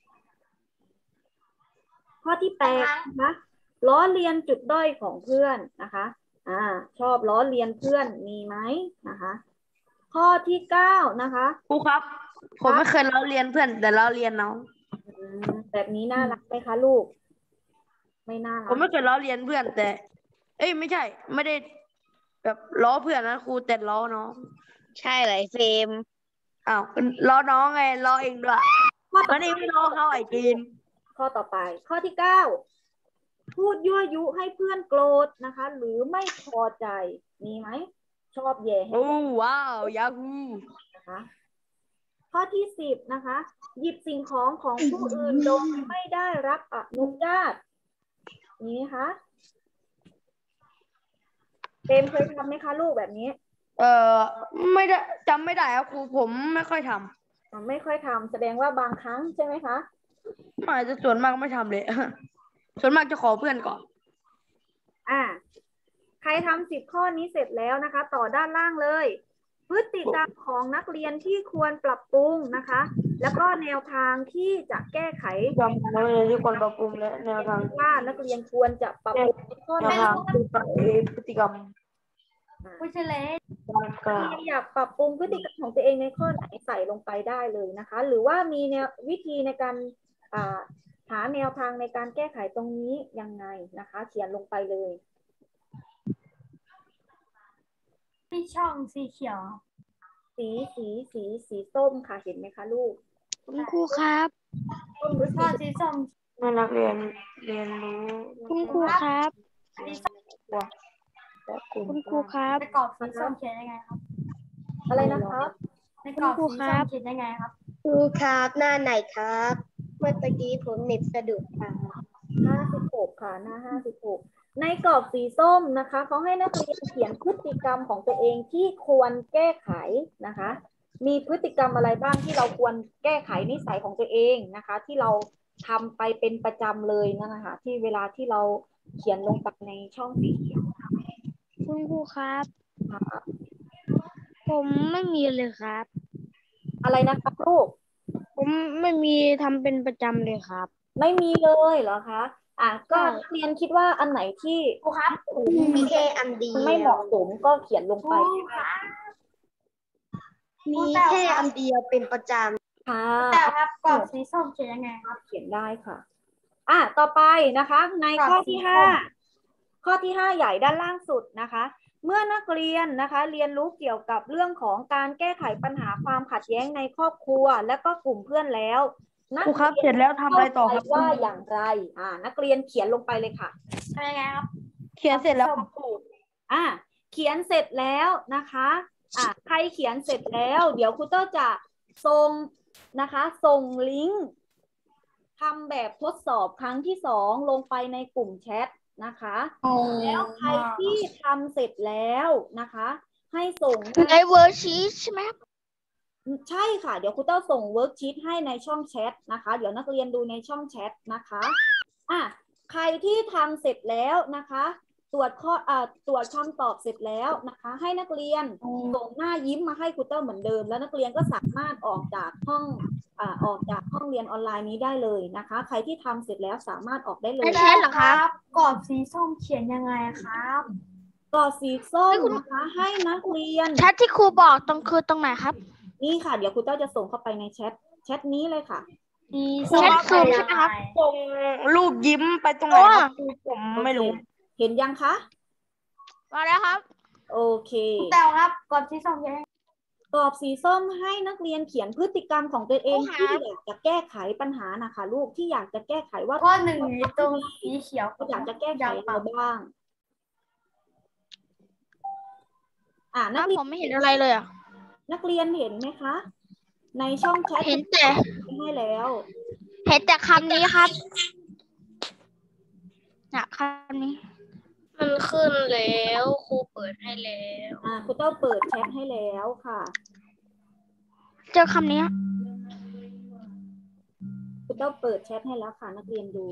Speaker 1: ข้อที่แปดนะคะล้อเลียนจุดด้อยของเพื่อนนะคะอ่าชอบล้อเลียนเพื่อนมีไหมนะคะ ข้อที่เก้านะคะ
Speaker 3: ครูครับ ผมไม่เคยเราเรียนเพื่อนแต่เราเรียนน้อง
Speaker 1: อืมแบบนี้น่ารักไหมคะลูก ไม่น่า
Speaker 3: ผ
Speaker 1: รั
Speaker 3: ม
Speaker 1: ก
Speaker 3: ไม่เคยล้อเรียนเพื่อนแต่ เอ้ยไม่ใช่ ไม่ได้ แบบล้อเพื่อนนะครูแต่ล้อน้อง
Speaker 2: ใช่เลยเฟรม
Speaker 3: อ้าวล้อน้องไงล้อเองด้วยวันนี้ไม่ล้อเขาไอ้จีน
Speaker 1: ข้อต่อไป ข้อที่เก้าพูดยั่วยุให้เพื่อนโกรธนะคะ หรือไม่พอใจมีไหมชอบแย่ให้
Speaker 3: โอ้ว้าวยาฮู
Speaker 1: นะคะข้อที่สิบนะคะ หยิบสิ่งของของผู้อื่นโดยไม่ได้รับอนุญาตมีไหมคะเต็มเคยทำไหมคะลูกแบบนี้
Speaker 3: เอ่อไม่ได้จำไม่ได้ครับครูผมไม่ค่อยท
Speaker 1: อ๋อไม่ค่อยทำแสดงว่าบางครั้งใช่ไหมคะ
Speaker 3: ำอาจจะส่วนมากไม่ทำเลย ส่วนมากจะขอเพื่อนก่อน
Speaker 1: อ่าใครทำสิบข้อนี้เสร็จแล้วนะคะ ต่อด้านล่างเลย พฤติกรรมของนักเรียนที่ควรปรับปรุงนะคะ แล้วก็แนวทางที่จะแก้ไข
Speaker 3: จำนักเรียนที่คนปรับปรุงและแนวทาง
Speaker 1: ว่านักเรียนควรจะปรับปรุงข้อ
Speaker 3: แน
Speaker 1: ไหน
Speaker 3: วทางคือปรับพฤติกรรม
Speaker 2: ไม่ใช่เลย
Speaker 3: ก็
Speaker 1: ที่อยากปรับปรุงพฤติกรรมของตัวเองในข้อไหนใส่ลงไปได้เลยนะคะ หรือว่ามีแนววิธีในการอ่าหาแนวทางในการแก้ไขตรงนี้ยังไงนะคะ เขียนลงไปเลย
Speaker 2: ที่ช่องสีเขียว
Speaker 1: สีสีสีสีส้มค่ะเห็นไหมคะลูก
Speaker 3: คุณครูครับ
Speaker 1: ส้มหรือสี
Speaker 2: สีส้ม
Speaker 3: เมื่อนักเรียนเรียนรู้คุณครูครับคุณครูครับ
Speaker 2: ในกรอบสีส้มเขียนยังไงครับ
Speaker 1: อะไรนะครับ
Speaker 2: ในกรอบสีส้มเขียนยังไงครับ
Speaker 4: ครูครับหน้าไหนครับเมื่อตะกี้ผมเน็ตสะดุดค่ะ
Speaker 1: ห้าสิบหกค่ะหน้าห้าสิบหกในกรอบสีส้มนะคะเขาให้นักเรียนเขียนพฤติกรรมของตัวเองที่ควรแก้ไขนะคะ มีพฤติกรรมอะไรบ้างที่เราควรแก้ไขนิสัยของตัวเองนะคะ ที่เราทำไปเป็นประจำเลยนะคะที่เวลาที่เราเขียนลงไปในช่องสีเขียว
Speaker 3: คุณครูครับผมไม่มีเลยครับ
Speaker 1: อะไรนะครับลูก
Speaker 3: ผมไม่มีทำเป็นประจำเลยครับ
Speaker 1: ไม่มีเลยเหรอคะอ่ะก็เรียนคิดว่าอันไหนที่
Speaker 2: ครูครับ
Speaker 4: มีแค่อันเดียว
Speaker 1: ไม่เหมาะสมก็เขียนลงไป
Speaker 4: มีแค่อันเดียวเป็นประจำ
Speaker 1: ค่ะ
Speaker 2: แต่ครับกรอบสีส้มเขียนยังไงครับ
Speaker 1: เขียนได้ค่ะอ่ะต่อไปนะคะในข้อที่ห้าข้อที่ห้าใหญ่ด้านล่างสุดนะคะเมื่อนักเรียนนะคะเรียนรู้เกี่ยวกับเรื่องของการแก้ไขปัญหาความขัดแย้งในครอบครัวและก็กลุ่มเพื่อนแล้ว
Speaker 3: นักเรียนเสร็จแล้วทำอะไรต่อครับ
Speaker 1: ว่าอย่างไรอ่านักเรียนเขียนลงไปเลยค่ะ
Speaker 2: ทำยังไงครับ
Speaker 3: เขียนเสร็จแล้วครับครู
Speaker 1: อ่าเขียนเสร็จแล้วนะคะอ่าใครเขียนเสร็จแล้วเดี๋ยวครูเตอร์จะส่งนะคะส่งลิงก์ทำแบบทดสอบครั้งที่สองลงไปในกลุ่มแชทนะคะแล้วใครที่ทำเสร็จแล้วนะคะให้ส่ง
Speaker 3: ในเวิร์กชีทใช่ไหม
Speaker 1: ใช่ค่ะเดี๋ยวครูเตอร์ส่งเวิร์กชีทให้ในช่องแชทนะคะเดี๋ยวนักเรียนดูในช่องแชทนะคะอ่ะใครที่ทำเสร็จแล้วนะคะตรวจข้ออ่าตรวจคำตอบเสร็จแล้วนะคะให้นักเรียนส่งหน้ายิ้มมาให้ครูเตอร์เหมือนเดิมแล้วนักเรียนก็สามารถออกจากห้องอ่าออกจากห้องเรียนออนไลน์นี้ได้เลยนะคะใครที่ทำเสร็จแล้วสามารถออกได้เลย
Speaker 2: ไม่ใช่หรอครับกรอบสีส้มเขียนยังไงครับ
Speaker 1: กรอบสีส้มนะคะให้นักเรียน
Speaker 3: แชทที่ครูบอกตรงคือตรงไหนครับ
Speaker 1: นี่ค่ะเดี๋ยวครูเตอร์จะส่งเข้าไปในแชทแชทนี้เลยค่ะ
Speaker 3: แชทซูมใช่ไหมครับส่งรูปยิ้มไปตรงไหนครับผมไม่รู้
Speaker 1: เห็นยังคะ
Speaker 3: มาแล้วครับ
Speaker 1: โอเค
Speaker 2: แต่ครับกรอบสีส้มยัง
Speaker 1: กรอบสีส้มให้นักเรียนเขียนพฤติกรรมของตัวเองที่อยากจะแก้ไขปัญหานะคะลูกที่อยากจะแก้ไขว่า
Speaker 2: ข้อหนึ่งตรงสีเขียว
Speaker 1: อยากจะแก้ไขอะไรบ้างอ่านักเรียน
Speaker 3: ผมไม่เห็นอะไรเลยอ่ะ
Speaker 1: นักเรียนเห็นไหมคะในช่องแชท
Speaker 3: เห็นแต่
Speaker 1: ให้แล้ว
Speaker 3: เห็นแต่คำนี้ครับน่ะคำนี้
Speaker 4: มันขึ้นแล้วครูเปิดให้แล้ว
Speaker 1: อ่าครูต้องเปิดแชทให้แล้วค่ะ
Speaker 3: เจอคำนี้
Speaker 1: ครูต้องเปิดแชทให้แล้วค่ะนักเรียนดู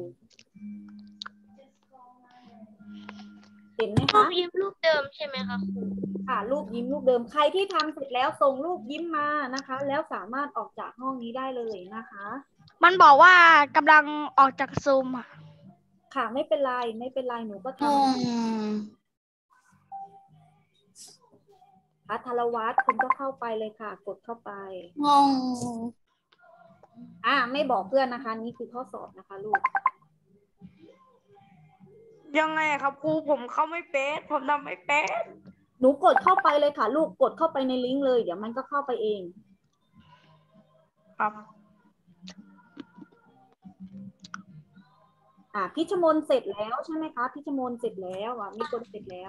Speaker 1: เห็นไหมคะ
Speaker 4: รูปยิ้มรูปเดิมใช่ไหมคะครู
Speaker 1: ค่ะรูปยิ้มรูปเดิมใครที่ทำเสร็จแล้วส่งรูปยิ้มมานะคะแล้วสามารถออกจากห้องนี้ได้เลยนะคะ
Speaker 3: มันบอกว่ากำลังออกจากซูมอ่ะ
Speaker 1: ค่ะไม่เป็นไรไม่เป็นไรหนูก็ทำพัทรวัฒน์คุณก็เข้าไปเลยค่ะกดเข้าไป
Speaker 2: งง
Speaker 1: อ่าไม่บอกเพื่อนนะคะนี่คือข้อสอบนะคะลูก
Speaker 3: ยังไงครับครูผมเข้าไม่เป็นผมทำไม่เป็น
Speaker 1: หนูกดเข้าไปเลยค่ะลูกกดเข้าไปในลิงก์เลยเดี๋ยวมันก็เข้าไปเอง
Speaker 3: ครับ
Speaker 1: อ่าพิชมนเสร็จแล้วใช่ไหมคะพิชมนเสร็จแล้วอ่ะมีคนเสร็จแล้ว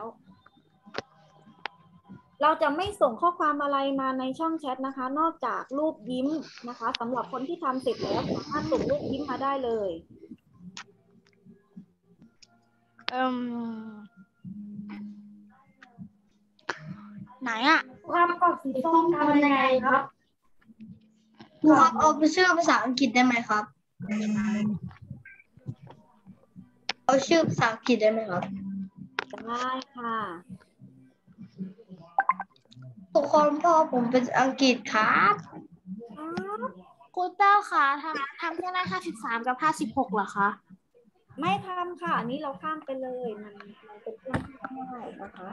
Speaker 1: เราจะไม่ส่งข้อความอะไรมาในช่องแชทนะคะนอกจากรูปยิ้มนะคะสำหรับคนที่ทำเสร็จแล้วสามารถส่งรูปยิ้มมาได้เลย
Speaker 3: เอ่มไหนอ่ะ
Speaker 2: ความกรอบสีส้มทำยังไงครับ
Speaker 4: ครูครับเอาชื่อภาษาอังกฤษได้ไหมครับเอาชื่อภาษาอังกฤษได้ไหมครับ
Speaker 1: ได้ค่ะ
Speaker 4: ทุกคนพ่อผมเป็นอังกฤษครับ
Speaker 3: ครูเต้าค่ะทำทำแค่ได้ห้าสิบสามกับห้าสิบหกเหรอคะ
Speaker 1: ไม่ทำค่ะอันนี้เราข้ามไปเลยมันมันเป็นเรื่องที่ง่ายนะคะ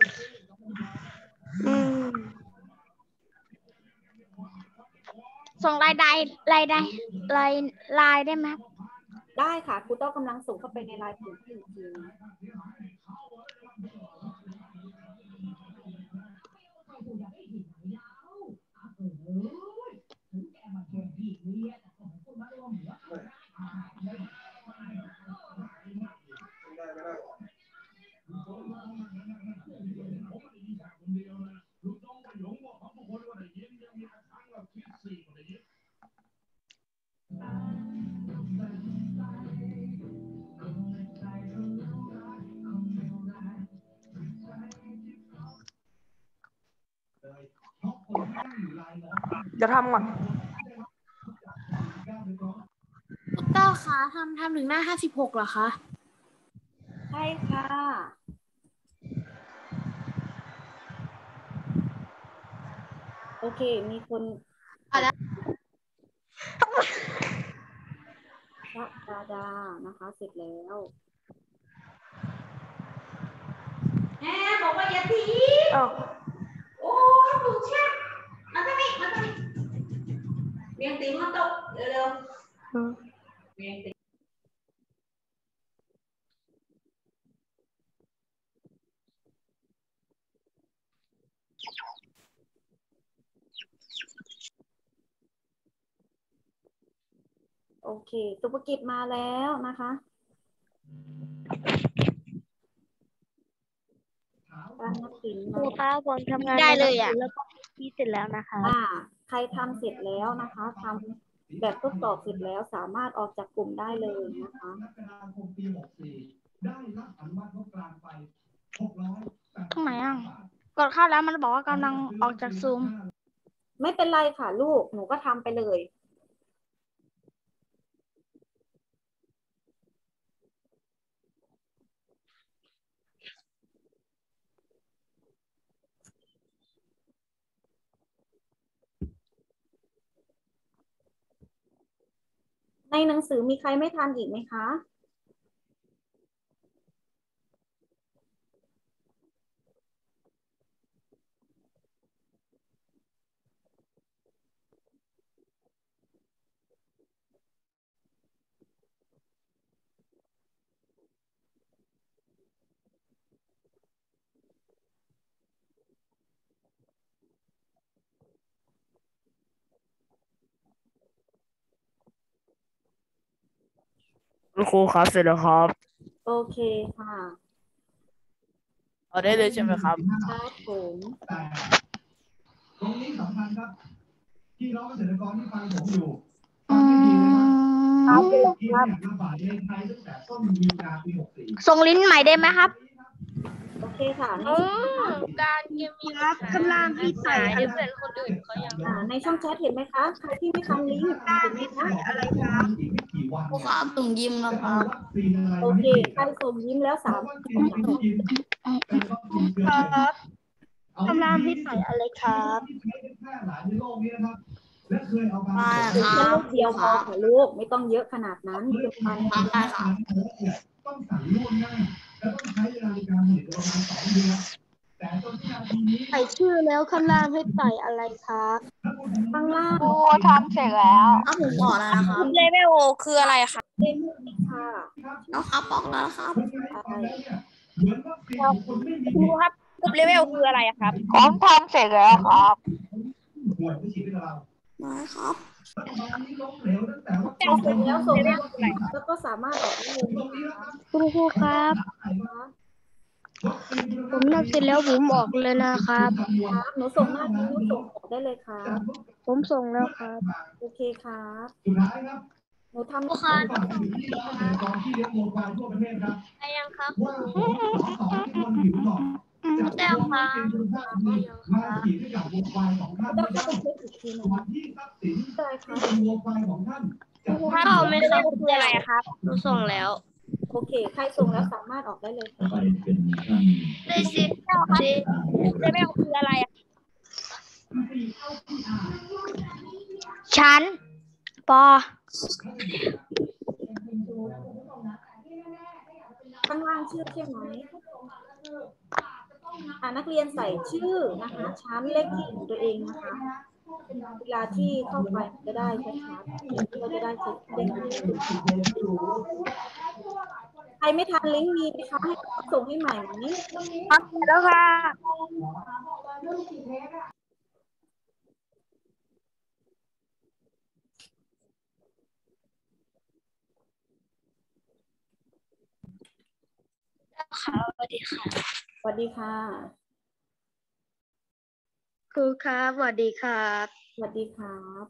Speaker 3: อืมส่ง
Speaker 2: ส่งรายได้รายได้รายรายได้ไหม
Speaker 1: ได้ค่ะครูต้อกำลังส่งเข้าไปในไลน์กลุ่มที่อีกทีนะ
Speaker 3: เดี๋ยวทำก่อน
Speaker 2: คุณเต้าคะทำทำถึงหน้าห้าสิบหกเหรอคะ
Speaker 1: ใช่ค่ะโอเคมีคนพระดาดานะคะเสร็จแล้วแม่บอกว่าอย่าทีโอ้ถูกแช่มาตรงนี้มาตรงนี้เวียงตีมาตกเร็วๆเวียงตีโอเคสุภกิจมาแล้วนะคะการนักศิลป์
Speaker 3: ครูคะผมทำงาน
Speaker 2: ได้เลยอ่ะ
Speaker 3: แล้วก็ที่เสร็จแล้วนะคะ
Speaker 1: อ่าใครทำเสร็จแล้วนะคะทำแบบทดสอบเสร็จแล้วสามารถออกจากกลุ่มได้เลยนะคะ
Speaker 2: ตรงไหนอ่ะกดเข้าแล้วมันบอกว่ากำลังออกจากซูม
Speaker 1: ไม่เป็นไรค่ะลูกหนูก็ทำไปเลยในหนังสือมีใครไม่ทันอีกไหมคะ
Speaker 3: คุณครูครับเสร็จแล้วครับ
Speaker 1: โอเคค่ะ
Speaker 3: เอาได้เลยใช่ไหมครับ
Speaker 1: ครับผม
Speaker 5: ตรงนี้สำคัญครับพี่น้องเกษตรกรที่ฟังผมอยู่
Speaker 2: อืม
Speaker 5: ครับครับระบาดในไทยตั้งแต่ต้นมีนาปีหกสี่
Speaker 2: ส่งลิ้นใหม่ได้ไหมครับ
Speaker 1: โอเคค่ะใน
Speaker 2: การเกมมีครับกำลังพิสัยเพื่อนคนอื่นเขายัง
Speaker 1: อ่าในช่องแชทเห็นไหมคะใครที่ไม่ทำลิงก์เห็นไหมคะ
Speaker 5: อะไรครับอีกไม่กี่วัน
Speaker 2: ครูครับส่งยิ้มแล้วครับ
Speaker 5: วัคซีนอะไร
Speaker 1: โอเคใครส่งยิ้มแล้วสาม
Speaker 5: วัคซีนที่กินเป็นวัคซีนเชื้อเพลิง
Speaker 4: กำลังพิสัยอะไรครับ
Speaker 5: ที่ใช้แพร่หลายในโลกนี้นะครับและเคยเอามา
Speaker 1: แค่ลูกเดียวพอค่ะลูกไม่ต้องเยอะขนาดนั้นเดี๋ยวมัน
Speaker 5: ต้องสั่งล่วงหน้าและต้องใช้เวลาในการผลิตประมาณสองเดือนแต่จนที่นาทีนี้
Speaker 4: ใส่ชื่อแล้วข้างล่างให้ใส่อะไรครับ
Speaker 1: ข้างล่าง
Speaker 3: ครูทำเสร็จแล้ว
Speaker 2: เอาผมบอกแล้วนะครับ
Speaker 3: เลเวลคืออะไรคะ
Speaker 1: เล่นค่ะ
Speaker 2: น้องครับบอกแล้วครับ
Speaker 3: ครูครับกลุ่มเลเวลคืออะไรครับผมทำเสร็จแล้วครับ
Speaker 2: น้อยครับ
Speaker 1: เอาเสร็จแล้วส่งแล้วแล้วก็สามารถออกได้เลยนะคะ
Speaker 4: คุณครูครับ ผมทำเสร็จแล้วผมออกเลยนะครับ
Speaker 1: ครับหนูส่งหน้าที่หนูส่งออกได้เลยครับ
Speaker 4: ผมส่งแล้วครับ
Speaker 1: โอเคครับ
Speaker 5: สุดท้ายครับ
Speaker 1: หนูทำ
Speaker 2: ครูคะ
Speaker 5: ที่เลี้ยงโมบายทั่วประเทศครับ
Speaker 2: ได้ยังครับ
Speaker 5: ว่าสองที่คนหิวก่อน
Speaker 2: แต้วครับ
Speaker 5: มาฉีดให้กับโมบายของท่าน
Speaker 1: ต้องเข้าไปเช็คอีกทีหนึง
Speaker 5: วันที่ทรัพย์สิน
Speaker 1: ได้ครับ
Speaker 5: เป็นโมบายของท่านจะ
Speaker 2: ถ้าเอาไม่ครับคืออะไรครับหนูส่งแล้ว
Speaker 1: โอเคใครส่งแล้วสามารถออกได้เลยค่ะ
Speaker 2: ได้สิเจ้าครับ
Speaker 3: เลเวลคืออะไรอะ
Speaker 2: ชั้นปอ
Speaker 1: ข้างล่างชื่อใช่ไหมอ่านักเรียนใส่ชื่อนะคะชั้นเลขที่ของตัวเองนะคะเวลาที่เข้าไปมันจะได้ชัดๆเราจะได้เช็คเด้งขึ้นใครไม่ทันลิงก์มีไหมคะให้ส่งให้ใหม่ไหม
Speaker 3: ครับแล้วค่ะ
Speaker 2: ค่ะสวัสดีค่ะ
Speaker 1: สวัสดีค่ะ
Speaker 4: ครูครับสวัสดีครับ
Speaker 1: สวัสดีครับ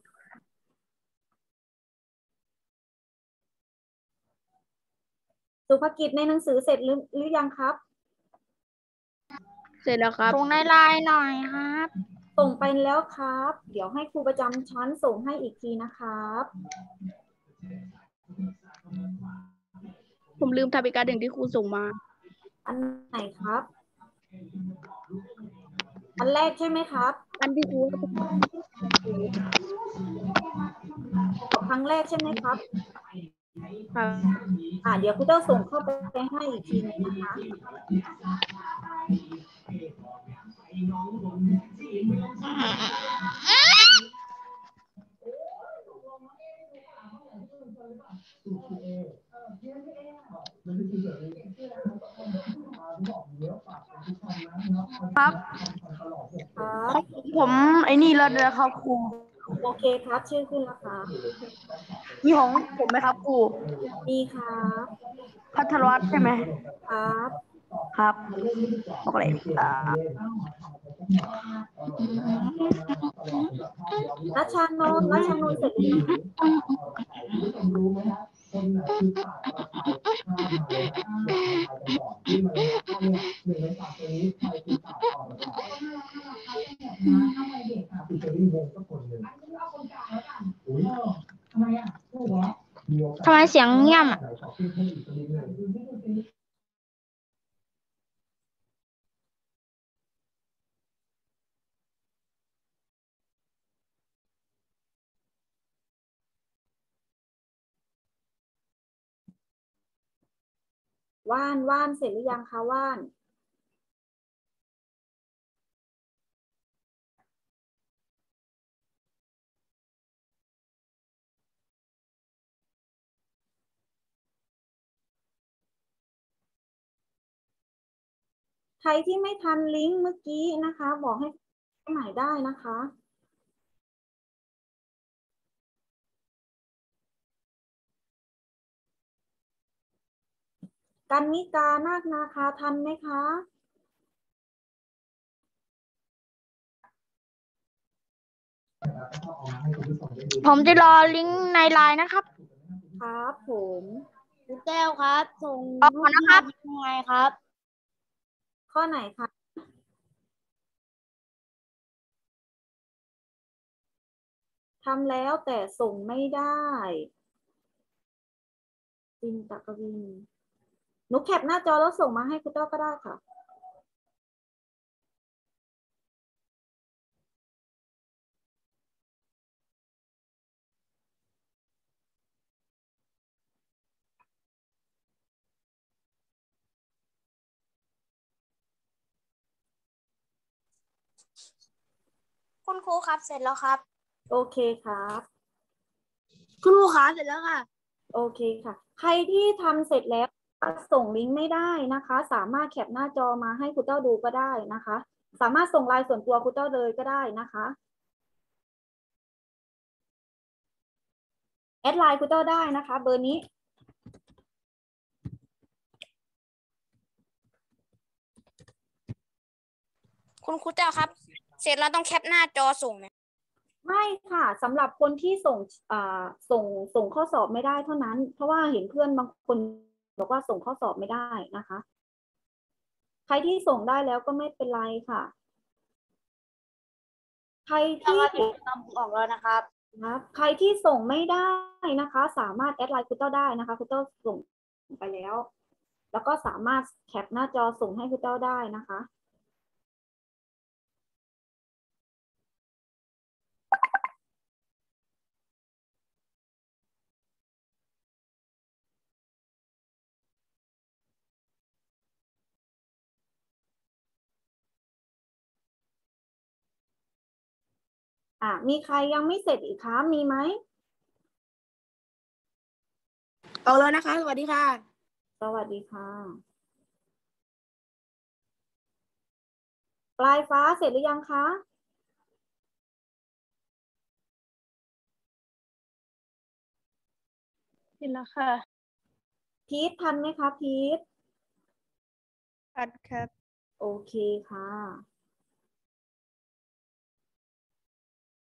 Speaker 1: สุภกิจในหนังสือเสร็จหรือหรือยังครับ
Speaker 3: เสร็จแล้วครับส่งในไลน์หน่อยครับ
Speaker 1: ส่งไปแล้วครับ เดี๋ยวให้ครูประจำชั้นส่งให้อีกทีนะครับ
Speaker 3: ผมลืมทำอีกการหนึ่งที่ครูส่งมา
Speaker 1: อันไหนครับ อันแรกใช่ไหมครับ
Speaker 3: อันที่ครู
Speaker 1: ครั้งแรกใช่ไหมครับ
Speaker 3: ครับ
Speaker 1: อ่าเดี๋ยวครูเต้าส่งเข้าไปให้อีกทีนึงนะคะ
Speaker 3: ครับ
Speaker 1: ครับ
Speaker 3: ผมไอ้นี่แล้วนะครับครู
Speaker 1: โอเคครับ ชื่อขึ้นแล้วครับ
Speaker 3: มีของผมไหมครับครู
Speaker 1: มีครับ
Speaker 3: พัทรวัฒน์ใช่ไหม
Speaker 1: ครับ
Speaker 3: ครับโอเคอ่า
Speaker 1: รัชชานนท์รัชชานนท์เสร็จหรือยังคะ
Speaker 2: ทำไมเสียงเงียบอ่ะ
Speaker 1: ว่านว่านเสร็จหรือยังคะว่าน ใครที่ไม่ทันลิงก์เมื่อกี้นะคะ บอกให้ใหม่ได้นะคะ กันนิกานาคนาคาทันไหมคะ
Speaker 2: ผมจะรอลิงก์ในไลน์นะครับ
Speaker 1: ครับผม
Speaker 2: ครูแก้วครับ ส่ง
Speaker 3: เอา
Speaker 2: รู
Speaker 3: ก่อน
Speaker 2: ป
Speaker 3: นะค
Speaker 2: ภา
Speaker 3: รั
Speaker 2: พ
Speaker 3: บ
Speaker 2: ยังไงครับ
Speaker 1: ข้อไหนคะทำแล้วแต่ส่งไม่ได้จินตะกวินหนูแคปหน้าจอแล้วส่งมาให้คุณเต้าก็ได้ค่ะ
Speaker 2: คุณครูครับเสร็จแล้วครับ
Speaker 1: โอเคครับ
Speaker 2: คุณครูคะเสร็จแล้วค่ะ
Speaker 1: โอเคค่ะ ใครที่ทำเสร็จแล้วส่งลิงก์ไม่ได้นะคะ สามารถแคปหน้าจอมาให้คุณเต้าดูก็ได้นะคะ สามารถส่งไลน์ส่วนตัวคุณเต้าเลยก็ได้นะคะ แอดไลน์คุณเต้าได้นะคะ เบอร์นี้
Speaker 2: คุณครูเจ้าครับ เสร็จแล้วต้องแคปหน้าจอส่งไหม
Speaker 1: ไม่ค่ะสำหรับคนที่ส่งอ่าส่งส่งข้อสอบไม่ได้เท่านั้น เพราะว่าเห็นเพื่อนบางคนบอกว่าส่งข้อสอบไม่ได้นะคะ ใครที่ส่งได้แล้วก็ไม่เป็นไรค่ะ ใครที่
Speaker 2: ตามออกแล้วนะครับ
Speaker 1: นะใครที่ส่งไม่ได้นะคะ สามารถแอดไลน์คุณเต้าได้นะคะคุณเต้าส่งไปแล้ว แล้วก็สามารถแคปหน้าจอส่งให้คุณเต้าได้นะคะอ่ะมีใครยังไม่เสร็จอีกคะมีไหม
Speaker 2: เอาแล้วนะคะ สวัสดีค่ะ
Speaker 1: สวัสดีค่ะ ปลายฟ้าเสร็จหรือยังคะ
Speaker 3: เสร็จแล้วค่ะ
Speaker 1: พีททันไหมคะพีท
Speaker 3: คัดครับ
Speaker 1: โอเคค่ะ